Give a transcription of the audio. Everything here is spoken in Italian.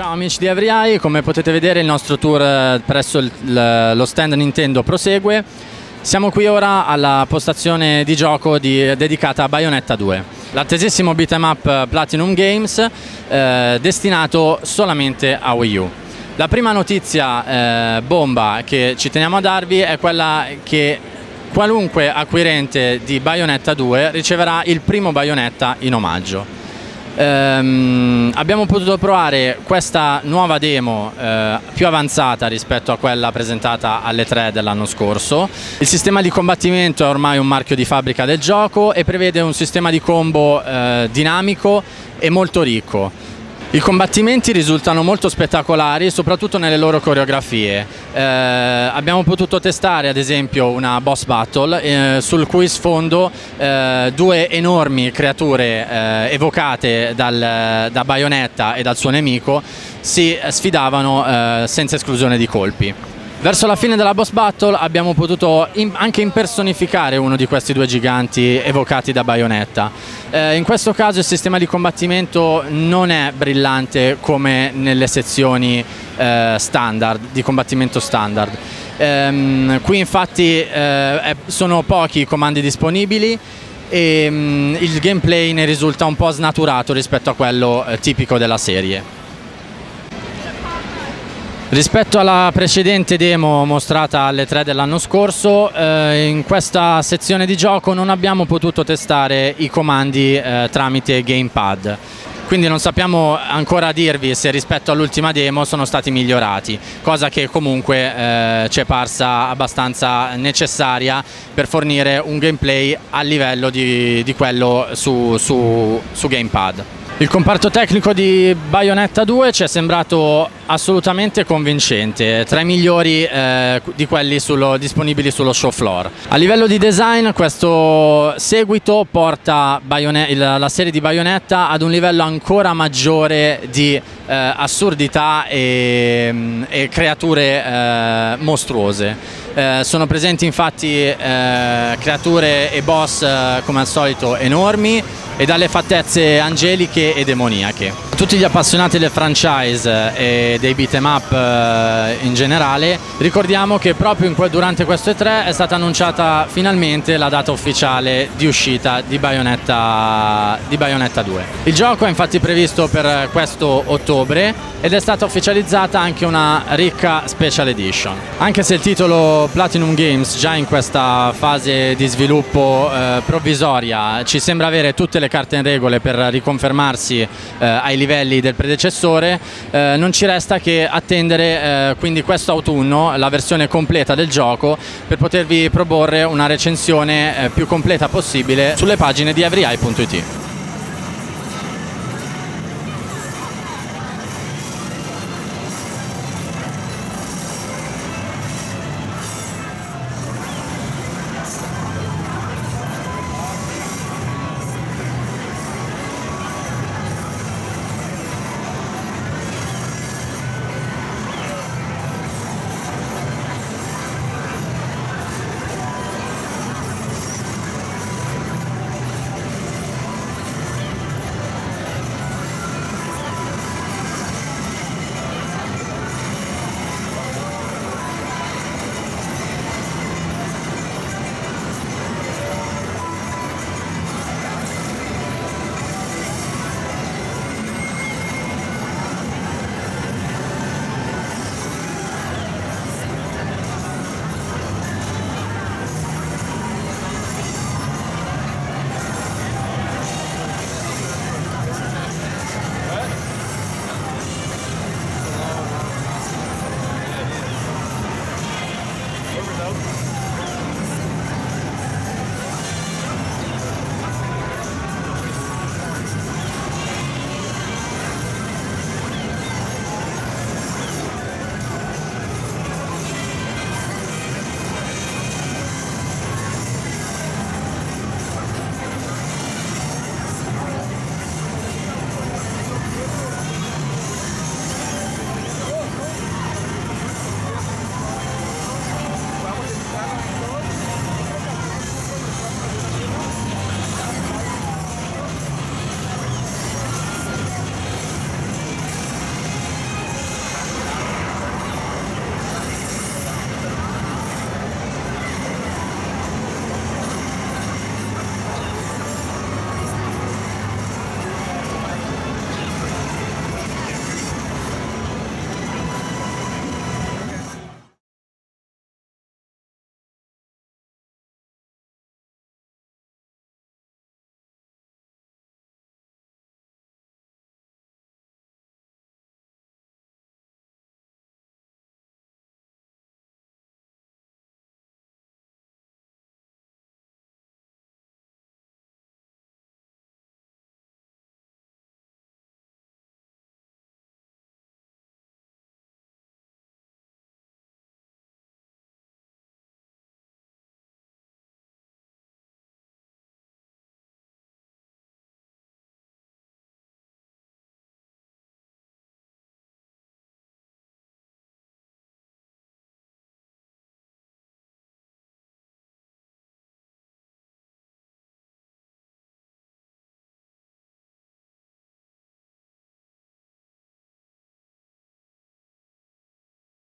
Ciao amici di EveryEye, come potete vedere il nostro tour presso lo stand Nintendo prosegue. Siamo qui ora alla postazione di gioco dedicata a Bayonetta 2, l'attesissimo beat'em up Platinum Games destinato solamente a Wii U. La prima notizia bomba che ci teniamo a darvi è quella che qualunque acquirente di Bayonetta 2 riceverà il primo Bayonetta in omaggio. Abbiamo potuto provare questa nuova demo più avanzata rispetto a quella presentata alle 3 dell'anno scorso. Il sistema di combattimento è ormai un marchio di fabbrica del gioco e prevede un sistema di combo dinamico e molto ricco. I combattimenti risultano molto spettacolari, soprattutto nelle loro coreografie. Abbiamo potuto testare ad esempio una boss battle sul cui sfondo due enormi creature evocate da Bayonetta e dal suo nemico si sfidavano senza esclusione di colpi. Verso la fine della boss battle abbiamo potuto anche impersonificare uno di questi due giganti evocati da Bayonetta. In questo caso il sistema di combattimento non è brillante come nelle sezioni standard, di combattimento standard. Qui infatti sono pochi i comandi disponibili e il gameplay ne risulta un po' snaturato rispetto a quello tipico della serie. Rispetto alla precedente demo mostrata alle 3 dell'anno scorso, in questa sezione di gioco non abbiamo potuto testare i comandi tramite gamepad. Quindi non sappiamo ancora dirvi se rispetto all'ultima demo sono stati migliorati, cosa che comunque ci è parsa abbastanza necessaria per fornire un gameplay a livello di quello su gamepad. Il comparto tecnico di Bayonetta 2 ci è sembrato assolutamente convincente, tra i migliori di quelli disponibili sullo show floor. A livello di design questo seguito porta la serie di Bayonetta ad un livello ancora maggiore di assurdità e creature mostruose. Sono presenti infatti creature e boss come al solito enormi e dalle fattezze angeliche e demoniache. Tutti gli appassionati del franchise e dei beat'em up in generale, ricordiamo che proprio durante questo E3 è stata annunciata finalmente la data ufficiale di uscita di Bayonetta 2. Il gioco è infatti previsto per questo ottobre ed è stata ufficializzata anche una ricca Special Edition. Anche se il titolo Platinum Games già in questa fase di sviluppo provvisoria ci sembra avere tutte le carte in regole per riconfermarsi ai livelli del predecessore, non ci resta che attendere quindi questo autunno la versione completa del gioco per potervi proporre una recensione più completa possibile sulle pagine di EveryEye.it.